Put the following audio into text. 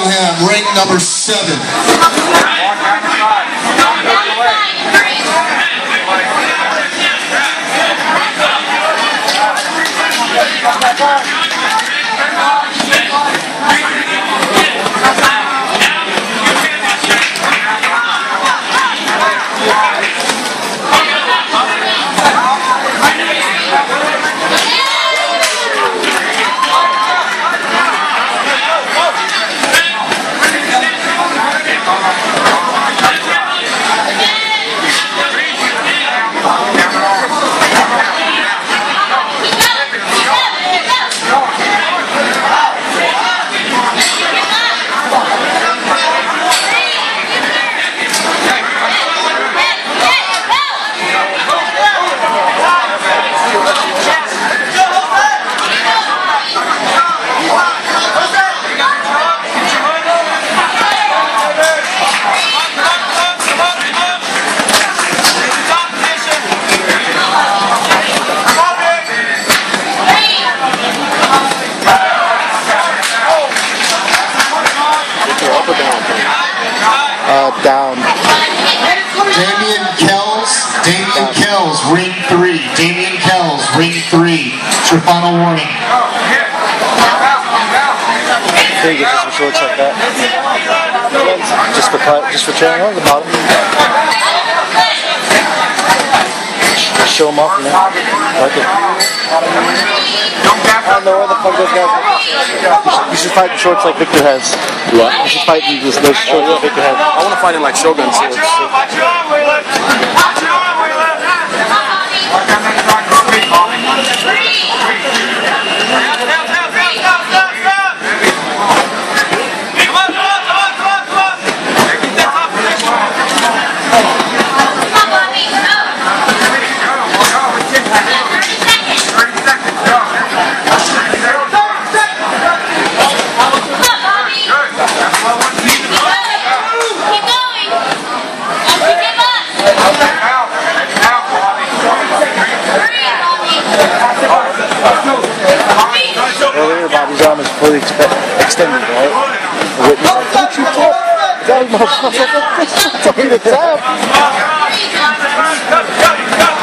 have ring number 7. Down. Damien Kells, ring 3. Damien Kells, ring 3. It's your final warning. There you get some shorts like that. Just for training on the bottom. Show them off, man. Like it. I don't know where the fuck those guys are. You should fight in shorts like Victor has. What? You should fight in those shorts like Victor has. I want to fight in like Shogun shorts. Earlier, Bobby's arm is fully extended, right? The witness like, don't you talk! That was my motherfucker! Tell me to tap!